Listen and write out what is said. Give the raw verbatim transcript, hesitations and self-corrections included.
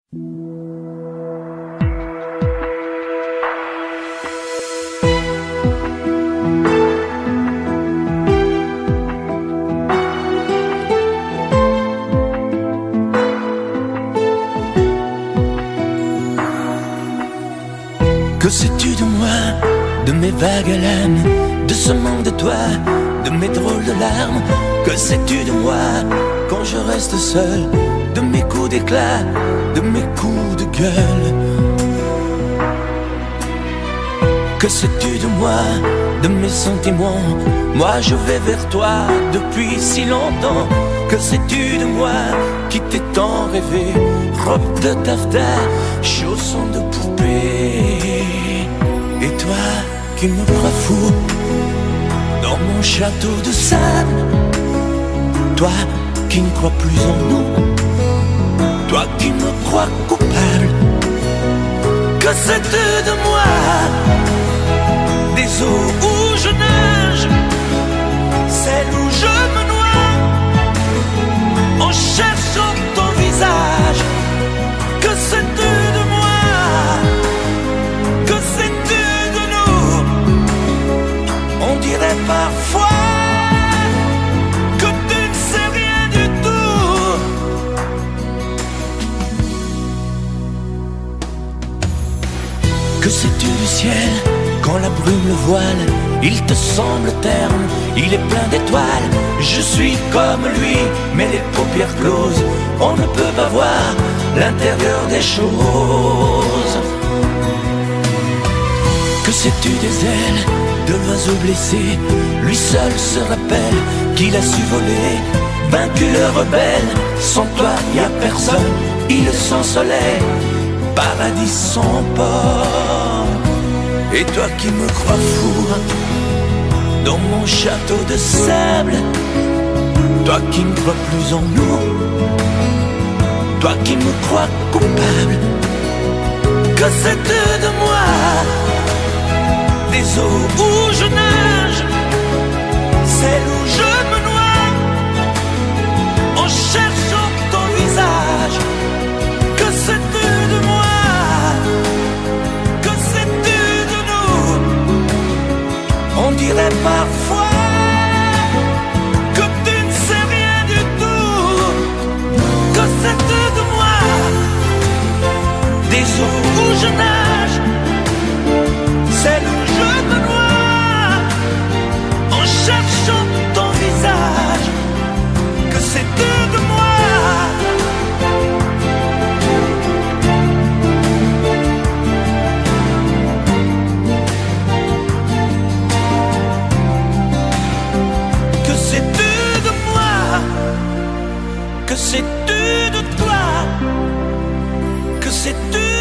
Que sais-tu de moi, de mes vagues à l'âme, de ce manque de toi, de mes drôles de larmes? Que sais-tu de moi quand je reste seul, de mes coups d'éclat, de mes coups de gueule? Que sais-tu de moi, de mes sentiments? Moi je vais vers toi depuis si longtemps. Que sais-tu de moi qui t'ai tant rêvé? Robe de taffetas, chaussons de poupée. Et toi qui me crois fou dans mon château de sable, toi qui ne crois plus en nous, toi qui me crois coupable. Que sais-tu de moi, des eaux où je nage, celles où je me noie en cherchant ton visage? Que sais-tu de moi, que sais-tu de nous? On dirait parfois que tu ne sais rien du tout. Que sais-tu du ciel quand la brume le voile? Il te semble terne, il est plein d'étoiles. Je suis comme lui, mais les paupières closes, on ne peut pas voir l'intérieur des choses. Que sais-tu des ailes de l'oiseau blessé? Lui seul se rappelle qu'il a su voler, vaincu le rebelle. Sans toi y a personne, île sans soleil, paradis sans port. Et toi qui me crois fou dans mon château de sable, toi qui ne crois plus en nous, toi qui me crois coupable. Que sais-tu de moi, des eaux où je nage, celles où je me noie en cherchant ton visage? Que sais-tu de moi, que sais-tu de nous? On dirait parfois que tu ne sais rien du tout. Que sais-tu de moi, des eaux où je nage, celles où je me noie en cherchant ton visage? Que sais-tu de moi? Que sais-tu de moi? Que sais-tu de toi? Que sais-tu